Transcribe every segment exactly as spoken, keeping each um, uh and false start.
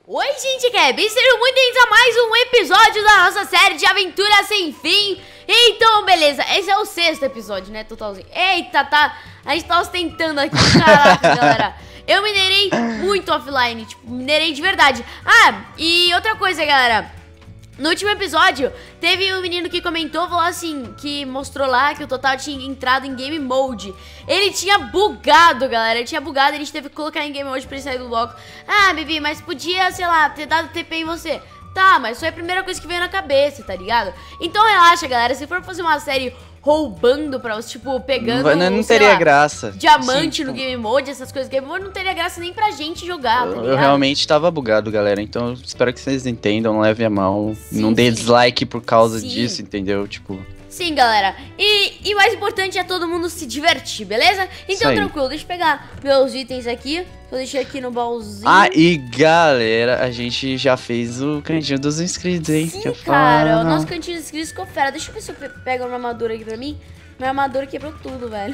Oi, gente, que é bem, sejam muito bem-vindos a mais um episódio da nossa série de aventura sem fim. Então, beleza, esse é o sexto episódio, né, totalzinho. Eita, tá, a gente tá ostentando aqui, caraca, galera. Eu minerei muito offline, tipo, minerei de verdade. Ah, e outra coisa, galera. No último episódio, teve um menino que comentou, falou assim, que mostrou lá que o Total tinha entrado em Game Mode. Ele tinha bugado, galera, ele tinha bugado, a gente teve que colocar em Game Mode pra ele sair do bloco. Ah, Bibi, mas podia, sei lá, ter dado T P em você. Tá, mas foi a primeira coisa que veio na cabeça, tá ligado? Então relaxa, galera, se for fazer uma série roubando pra você, tipo, pegando, não, não teria lá, graça. diamante Sim, no Game Mode, essas coisas, Game Mode não teria graça nem pra gente jogar, tá ligado? Eu realmente tava bugado, galera, então espero que vocês entendam, não levem a mão, Sim, não dê sim. dislike por causa Sim. disso, entendeu? Tipo... Sim, galera. E, e mais importante é todo mundo se divertir, beleza? Então, tranquilo, deixa eu pegar meus itens aqui. Eu deixei aqui no baúzinho. Ah, e galera, a gente já fez o cantinho dos inscritos, hein? Sim, que cara, falo. o nosso cantinho de inscritos ficou fera. Deixa eu ver se eu pe- pego uma armadura aqui pra mim. Minha armadura quebrou tudo, velho.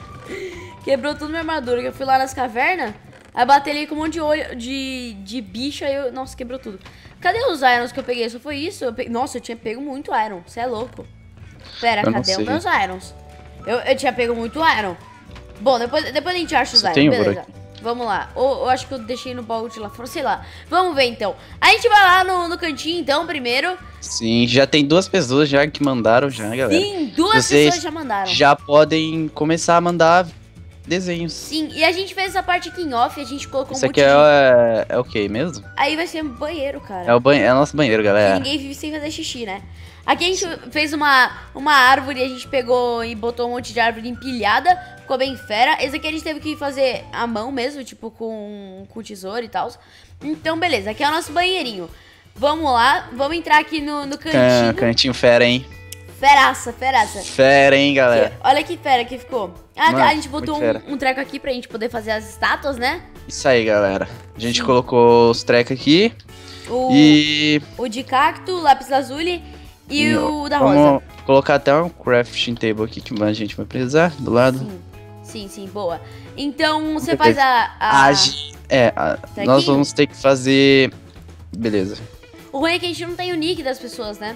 Quebrou tudo minha armadura. Que eu fui lá nas cavernas, aí batei ali com um monte de olho de, de bicho, aí eu... Nossa, quebrou tudo. Cadê os irons que eu peguei? Só foi isso? Eu pe... Nossa, eu tinha pego muito iron. Você é louco. Pera, Eu não cadê os sei. meus irons? Eu, eu tinha pego muito iron. Bom, depois, depois a gente acha os Só irons, tem ouro beleza. aqui. Vamos lá. Ou eu acho que eu deixei no baú de lá fora, sei lá. Vamos ver então. A gente vai lá no, no cantinho então, primeiro. Sim, já tem duas pessoas já que mandaram já, galera. Sim, duas Vocês pessoas já mandaram. Já podem começar a mandar desenhos. Sim, e a gente fez essa parte aqui em off, a gente colocou Isso um aqui monte é, de... é, é o que mesmo? Aí vai ser um banheiro, cara. É o, banho, é o nosso banheiro, Que galera. ninguém vive sem fazer xixi, né? Aqui a gente fez uma, uma árvore, a gente pegou e botou um monte de árvore empilhada, ficou bem fera. Esse aqui a gente teve que fazer à mão mesmo, tipo com, com tesouro e tal. Então, beleza, aqui é o nosso banheirinho. Vamos lá, vamos entrar aqui no, no Can, cantinho. cantinho fera, hein? Feraça, feraça. Fera, hein, galera? Aqui, olha que fera que ficou. Ah, Mano, a gente botou muito fera. um, um treco aqui pra gente poder fazer as estátuas, né? Isso aí, galera. A gente Sim. colocou os trecos aqui. O, E... o de cacto, lápis lazuli e e o da vamos rosa. colocar até um crafting table aqui que a gente vai precisar do lado. Sim, sim, sim, boa. Então você Depois- faz a... a... A gen- é, a- Trequinho? nós vamos ter que fazer... Beleza. O ruim é que a gente não tem o nick das pessoas, né?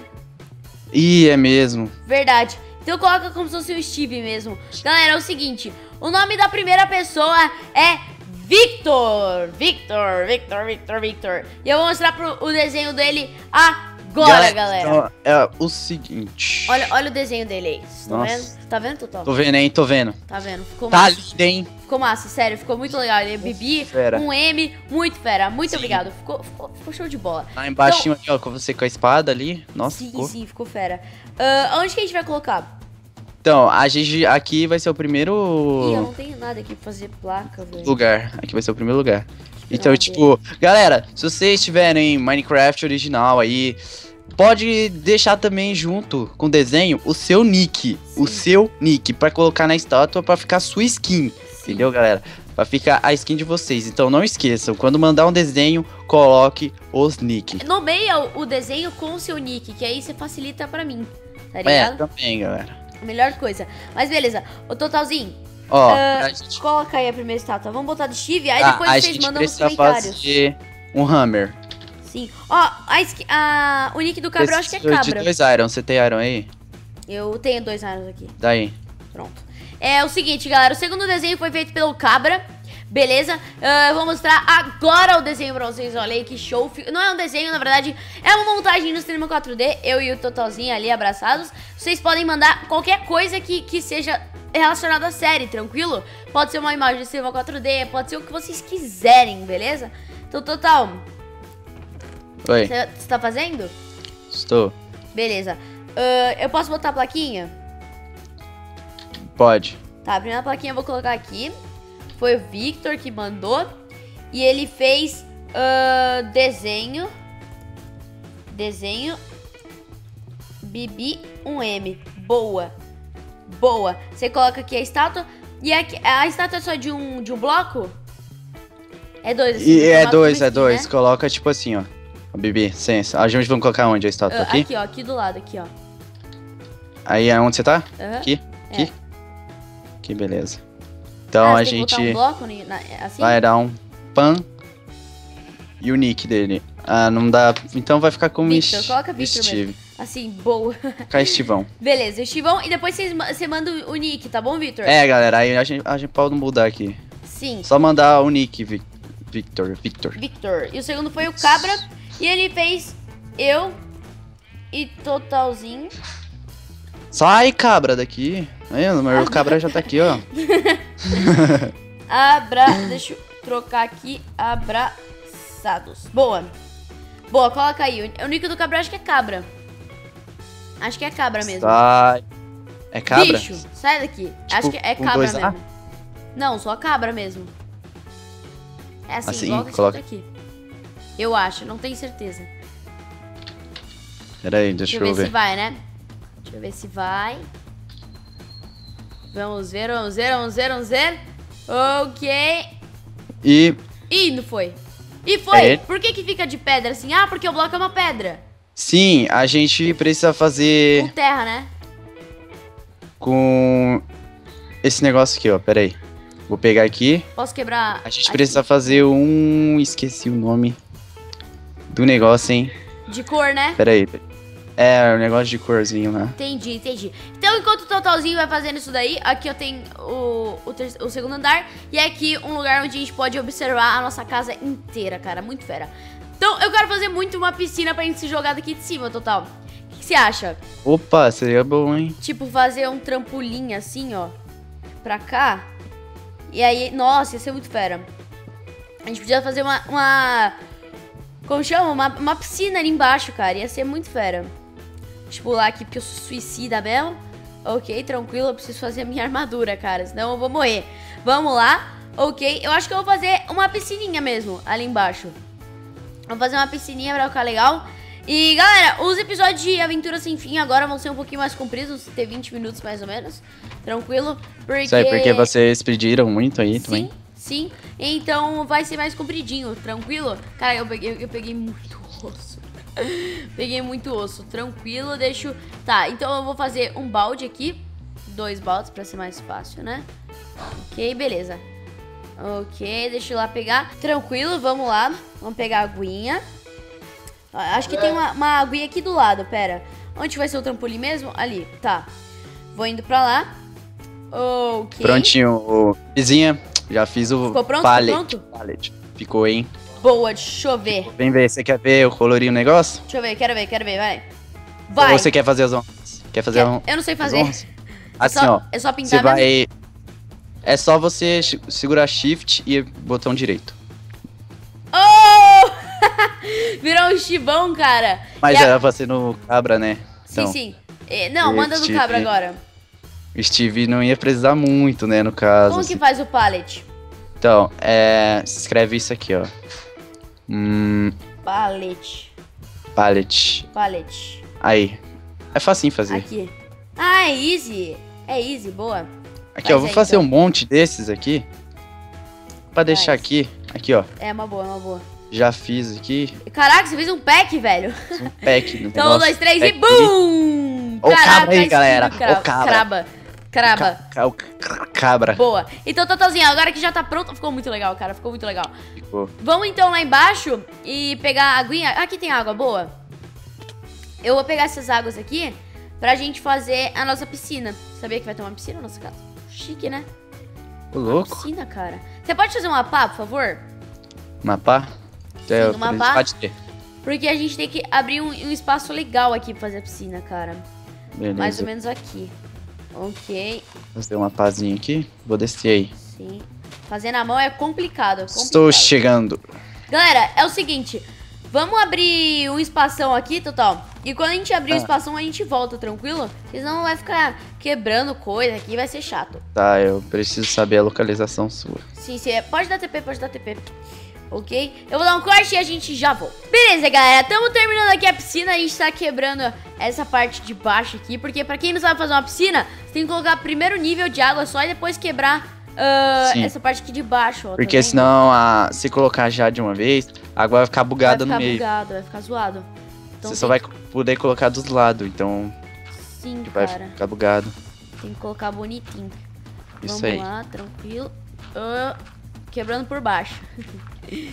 Ih, é mesmo. Verdade. Então coloca como se fosse o Steve mesmo. Galera, é o seguinte. O nome da primeira pessoa é Victor. Victor, Victor, Victor, Victor. E eu vou mostrar pro, o desenho dele agora, galera. Então, é o seguinte. Olha, olha o desenho dele aí. Vocês estão Nossa. vendo? Tá vendo, Total? Tô vendo, hein? Tô vendo. Tá vendo? Ficou Tá massa. lindo, hein? Ficou massa, sério. Ficou muito legal. Ele é Bibi, fera. um M, muito fera. Muito Sim. obrigado. Ficou, ficou, ficou show de bola. Lá embaixo, aqui, ó, com você com a espada ali. Nossa, Sim, ficou. sim, ficou fera. Ah, onde que a gente vai colocar? Então, a gente aqui vai ser o Ih, eu primeiro não tenho nada aqui pra fazer placa, velho. lugar. Aqui vai ser o primeiro lugar. Então, Meu tipo, galera, se vocês tiverem Minecraft original aí, pode deixar também junto com o desenho o seu nick. O Sim. seu nick, pra colocar na estátua pra ficar sua skin. Entendeu, galera? Pra ficar a skin de vocês. Então não esqueçam, quando mandar um desenho, coloque os nick. Nomeia o o desenho com o seu nick, que aí você facilita pra mim, tá É, ligado? também, galera. A melhor coisa. Mas beleza, ô Totalzinho, Ó, ah, pra gente, coloca aí a primeira estátua. Vamos botar de Steve, aí ah, depois a vocês gente mandam nos precisa comentários. fazer um hammer. Sim. Ó, a, esqui- a- o nick do cabra eu acho que é Preciso cabra. de dois iron. Você tem iron aí? Eu tenho dois anos aqui. Daí. Pronto. É o seguinte, galera. O segundo desenho foi feito pelo Cabra. Beleza? Ah, eu vou mostrar agora o desenho pra vocês. Olha aí que show. Fi- Não é um desenho, na verdade, é uma montagem no cinema quatro D. Eu e o Totalzinho ali abraçados. Vocês podem mandar qualquer coisa que, que seja relacionada à série, tranquilo? Pode ser uma imagem do cinema quatro D, pode ser o que vocês quiserem, beleza? Então, Total, Oi, você tá fazendo? estou. Beleza. Ah, eu posso botar a plaquinha? Pode. Tá, a primeira plaquinha eu vou colocar aqui. Foi o Victor que mandou. E ele fez ah, desenho. Desenho. Bibi um M. Boa. Boa. Você coloca aqui a estátua. E aqui, a estátua é só de um, de um bloco? É dois, assim. E no é formato de dois, uma é skin, dois. né? Coloca tipo assim, ó. Ó, Bibi, licença. A gente vai colocar onde a estátua? Ah, Aqui? aqui, ó. Aqui do lado, aqui, ó. Aí é onde você tá? Aham. Aqui? É. Aqui? Aqui, beleza. Então Ah, a você tem que gente botar um bloco ni- na- assim? vai dar um pan E o nick dele? Ah, não dá. Então vai ficar como Victor, St- coloca Victor Steve. mesmo. Assim, boa. Ficar Estivão. Beleza, Estivão. E depois você manda o nick, tá bom, Victor? É, galera, aí a gente, a gente pode mudar aqui. Sim. Só mandar o nick, Vic- Victor. Victor. Victor. E o segundo foi o Cabra. E ele fez eu e Totalzinho. Sai, cabra, daqui. Aí, o meu cabra já tá aqui, ó. Abra... Deixa eu trocar aqui. Abraçados. Boa. Boa, coloca aí. O nick do Cabra acho que é Cabra. Acho que é Cabra mesmo. Sai. É cabra? Bicho, sai daqui. Tipo, acho que é com Cabra dois A? mesmo. Não, só Cabra mesmo. É assim, Assim, igual tá coloca. escrito aqui. Eu acho, não tenho certeza. Pera aí, Deixa deixa, eu ver, se vai, né? Deixa eu ver se vai. Vamos ver, vamos ver, vamos ver, vamos ver. Ok. E Ih, não foi. E foi. É. Por que que fica de pedra assim? Ah, porque o bloco é uma pedra. sim, a gente precisa Com fazer terra, né? com esse negócio aqui, ó. Pera aí. Vou pegar aqui. Posso quebrar A gente aqui? precisa fazer um... Esqueci o nome do negócio, hein. De cor, né? Pera aí. É, o negócio de corzinho, né? Entendi, entendi. Então, enquanto o Totalzinho vai fazendo isso daí, aqui eu tenho o, o, ter- o segundo andar. E aqui um lugar onde a gente pode observar a nossa casa inteira, cara. Muito fera. Então, eu quero fazer muito uma piscina pra gente se jogar daqui de cima, Total. O que, que você acha? Opa, seria bom, hein? Tipo, fazer um trampolim assim, ó. Pra cá. E aí, nossa, ia ser muito fera. A gente podia fazer uma... uma como chama? Uma, uma piscina ali embaixo, cara. Ia ser muito fera. Deixa eu pular aqui porque eu sou suicida mesmo. Ok, tranquilo. Eu preciso fazer a minha armadura, cara. Senão eu vou morrer. Vamos lá. Ok, eu acho que eu vou fazer uma piscininha mesmo ali embaixo. Vou fazer uma piscininha pra ficar legal. E, galera, os episódios de Aventura Sem Fim agora vão ser um pouquinho mais compridos. Ter vinte minutos mais ou menos. Tranquilo. Porque... Isso aí, porque vocês pediram muito aí também. Sim, sim. Então vai ser mais compridinho, tranquilo? Cara, eu peguei, eu peguei muito osso. Peguei muito osso, tranquilo, deixo... Tá, então eu vou fazer um balde aqui. Dois baldes pra ser mais fácil, né? Ok, beleza. Ok, deixa eu lá pegar. Tranquilo, vamos lá. Vamos pegar a aguinha. Acho que tem uma, uma aguinha aqui do lado, pera. Onde vai ser o trampolim mesmo? Ali, tá. Vou indo pra lá. Ok. Prontinho, ô, vizinha. Já fiz o Ficou pronto? pallet. Ficou pronto? pallet. Ficou, hein? Boa, deixa eu ver. Vem ver, você quer ver o colorir o negócio? Deixa eu ver, quero ver, quero ver, vai. Vai. Ou você quer fazer as ondas? Quer fazer Quer- um... Eu não sei as fazer. ondas? Assim, é só, ó. É só Você pintar mesmo. vai... É só você chi- segurar Shift e botão direito. Oh! Virou um chibão, cara. Mas E a- era pra ser no cabra, né? Sim, sim. Eh, Não, manda do Steve. cabra agora. O Steve não ia precisar muito, né, no caso. Como que faz o pallet? Então, é... escreve isso aqui, ó. Hum... Pallet. Pallet. Pallet. Aí. É facinho fazer. Aqui. Ah, é easy. É easy, boa. Aqui, ó. Faz Vou aí, fazer então. um monte desses aqui. Pra deixar Faz. aqui. Aqui, ó. É uma boa, é uma boa. Já fiz aqui. Caraca, você fez um pack, velho. Um pack no Então, um, negócio. dois, três e Pack. BUM! Ó o cabra aí, estilo galera. cra- Ó o cabra. Craba. Craba. Ca- ca- o ca- Cabra. Boa. Então, Totalzinho, agora que já tá pronto, ficou muito legal, cara. Ficou muito legal. Ficou. Vamos então lá embaixo e pegar a aguinha. Aqui tem água boa. Eu vou pegar essas águas aqui pra gente fazer a nossa piscina. Sabia que vai ter uma piscina na nossa casa? Chique, né? Ô, louco. Piscina, cara. Você pode fazer um mapa, por favor? Mapa? É, no mapa. Pode ter. Porque a gente tem que abrir um, um espaço legal aqui pra fazer a piscina, cara. Beleza. Mais ou menos aqui. Ok, Vou fazer um mapazinho aqui. Vou descer aí. sim. Fazer na mão é complicado, é complicado. Estou chegando. Galera, é o seguinte. Vamos abrir um espação aqui, Total. E quando a gente abrir o Ah. espação, a gente volta, tranquilo? Senão vai ficar quebrando coisa aqui, vai ser chato. Tá, eu preciso saber a localização sua. Sim, sim. é- Pode dar T P, pode dar T P. Ok? Eu vou dar um corte e a gente já volta. Beleza, galera. Estamos terminando aqui a piscina. A gente tá quebrando essa parte de baixo aqui. Porque pra quem não sabe fazer uma piscina, você tem que colocar primeiro nível de água só e depois quebrar ah, Sim. essa parte aqui de baixo. Ó, tá Porque vendo? senão, a, se colocar já de uma vez, a água vai ficar vai bugada ficar no meio. bugado, vai ficar zoado. Então Você tem só vai poder colocar dos lados, então Sim, vai cara. ficar bugado. Tem que colocar bonitinho. Isso Vamos aí. lá, tranquilo. Ah, quebrando por baixo.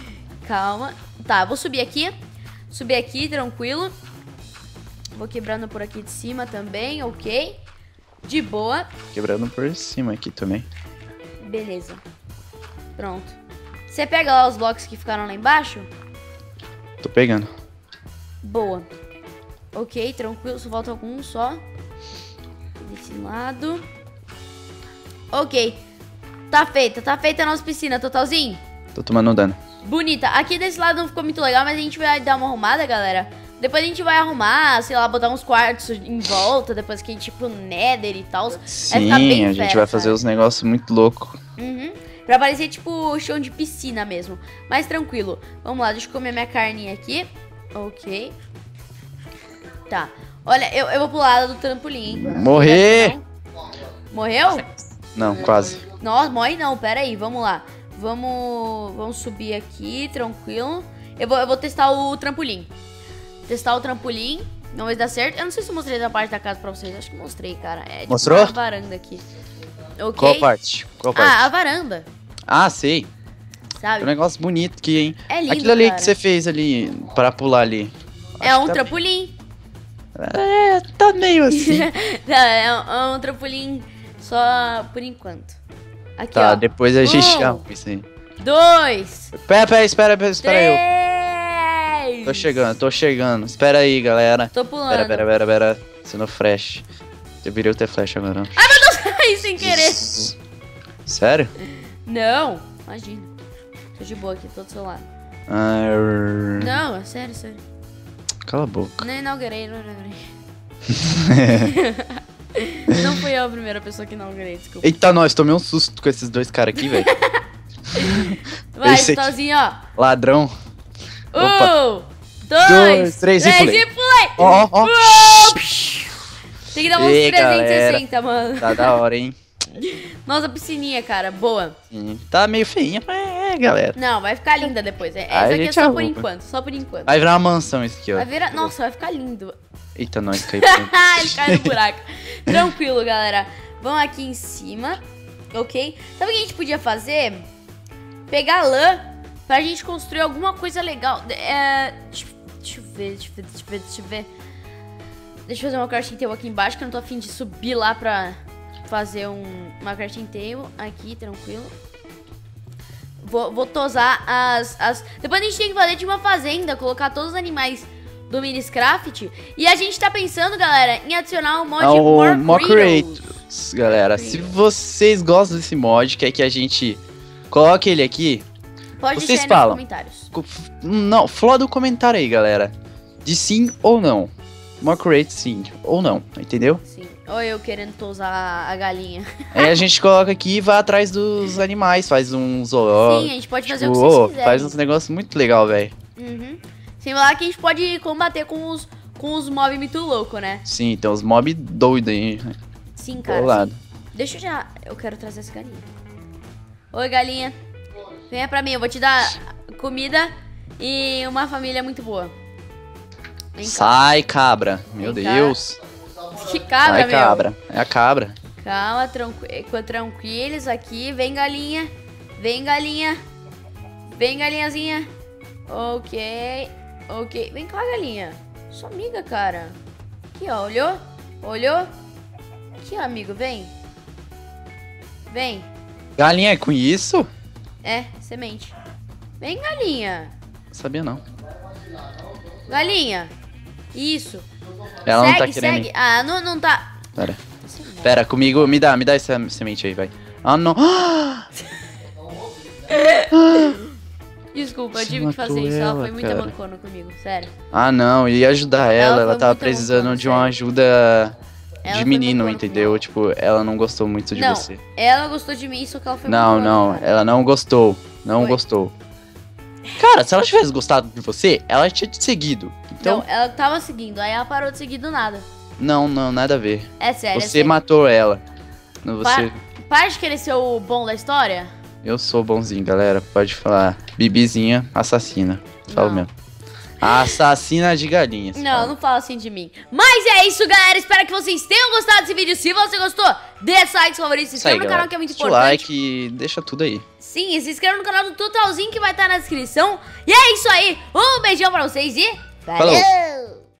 Calma. Tá, vou subir aqui. Subir aqui, tranquilo. Vou quebrando por aqui de cima também, ok. De boa. Quebrando por cima aqui também. Beleza. Pronto. Você pega lá os blocos que ficaram lá embaixo? Tô pegando. Boa. Ok, tranquilo. Só falta algum só. Desse lado. Ok. Tá feita. Tá feita a nossa piscina, Totalzinho. Tô tomando dano. Bonita. Aqui desse lado não ficou muito legal, mas a gente vai dar uma arrumada, galera. Depois a gente vai arrumar, sei lá, botar uns quartos em volta, depois que a gente, tipo, nether e tal. Sim, a gente vai fazer uns negócios muito loucos. Uhum. Pra parecer, tipo, chão de piscina mesmo. Mas tranquilo. Vamos lá, deixa eu comer minha carninha aqui. Ok. Tá. Olha, eu, eu vou pular do trampolim, hein? Morrer! Morreu? Não, quase. Nossa, morre não, pera aí, vamos lá. Vamos, vamos subir aqui, tranquilo. Eu vou, eu vou testar o trampolim. Testar o trampolim. Não vai dar certo. Eu não sei se eu mostrei essa parte da casa pra vocês. Acho que mostrei, cara. É, tipo, mostrou? A varanda aqui. Ok. Qual parte? Qual parte? Ah, a varanda. Ah, sei. Sabe? É um negócio bonito aqui, hein? É lindo, Aquilo ali cara. que você fez ali, pra pular ali. É Acho um que tá trampolim. É, tá meio assim. Não, é, um, é um trampolim só por enquanto. Aqui, Tá, ó. depois a gente Um, arruma isso aí. Dois. Pera, pera, espera, espera, espera aí. Três. Tô chegando, tô chegando. Espera aí, galera. Tô pulando. Pera, pera, pera, pera. Sendo flash. Deveria ter flash agora. Ai, meu Deus, caí sem querer. Sério? Não, imagina. Tô de boa aqui, tô do seu lado. Ah, er- Não, é sério, sério. Cala a boca. Não inaugurei, não inaugurei. Não fui eu a primeira pessoa que inaugurei, desculpa. Eita, nós, tomei um susto com esses dois caras aqui, velho. Vai, esse aqui. Totalzinho, ó. Ladrão. Opa. Um, dois, Dois, três e pulei. e pulei. Ó, ó, ó. Tem que dar uns Ei, trezentos e sessenta, mano. Tá da hora, hein? Nossa, piscininha, cara, boa. Sim. Tá meio feinha, mas é, galera. Não, vai ficar linda depois. É, Aí a essa aqui é gente só por arruma. enquanto, só por enquanto. Vai virar uma mansão isso aqui, ó. Vai virar... Nossa, vai ficar lindo. Eita, nós caiu. Ah, ele caiu no buraco. Tranquilo, galera. Vamos aqui em cima, ok? Sabe o que a gente podia fazer? Pegar lã pra gente construir alguma coisa legal. É... Deixa, deixa eu ver, deixa eu ver, deixa eu ver, deixa eu ver. Deixa eu fazer uma crafting table aqui embaixo, que eu não tô afim de subir lá pra fazer um, uma crafting table. Aqui, tranquilo. Vou, vou tosar as, as... Depois a gente tem que fazer de uma fazenda, colocar todos os animais do Miniscraft. E a gente tá pensando, galera, em adicionar o mod Ah, o More More Creators. Creators, galera. Se vocês gostam desse mod, quer que a gente coloque ele aqui, Pode vocês deixar aí falam. nos comentários. co- não, floda o comentário aí, galera. De sim ou não. More Creators sim ou não, entendeu? Sim. Ou eu querendo tosar a galinha. Aí a gente coloca aqui e vai atrás dos animais, faz um zoológico. Sim, a gente pode fazer tipo, o que vocês ô, quiserem. faz uns negócios muito legal, velho. Uhum. Sem falar que a gente pode combater com os, com os mob muito louco, né? Sim, tem uns mob doidos aí. Sim, cara. Bolado. sim. Deixa eu já... Eu quero trazer essa galinha. Oi, galinha. Venha pra mim, eu vou te dar comida e uma família muito boa. Vem cá. Sai, cabra. Meu Vem cá. Deus. Que cabra, Sai, meu. cabra. É a cabra. Calma, tranqu... tranquilos aqui. Vem, galinha. Vem, galinha. Vem, galinhazinha. Ok. Ok. Vem cá, galinha. Sua amiga, cara. Aqui, ó. Olhou? Olhou? Aqui, ó, amigo. Vem. Vem. Galinha é com isso? É, semente. Vem, galinha. Sabia não. Galinha. Isso. Ela segue, não tá querendo. segue. Ah, não, não tá. Pera. Assim, não. Pera, comigo, me dá, me dá essa semente aí, vai. Ah, não. Desculpa, eu Você tive que fazer matou isso. Ela ela, foi muito cara. mancona comigo, sério. Ah, não, eu ia ajudar ela, Ela ela, foi tava muito precisando mancona, de uma sério. ajuda Ela de foi menino, mancona entendeu? Tipo, ela não gostou muito de Não, você. ela gostou de mim, só que ela foi Não, mancona, não, cara. ela não gostou. Não Foi. gostou. Cara, se ela tivesse gostado de você, ela tinha te seguido. Então, Não, ela tava seguindo, aí ela parou de seguir do nada. não, não, nada a ver. É sério, é Você sério. matou ela. Não, Você... Para de querer ser o bom da história. Eu sou bonzinho, galera. Pode falar. Bibizinha assassina. Falo Não. mesmo. Assassina de galinhas. Não, não fala assim de mim. Mas é isso, galera. Espero que vocês tenham gostado desse vídeo. Se você gostou, deixa like, favorito, se inscreva no canal que é muito Deixa importante. like e deixa tudo aí. Sim, e se inscreva no canal do Totalzinho que vai estar na descrição. E é isso aí. Um beijão pra vocês e... Falou.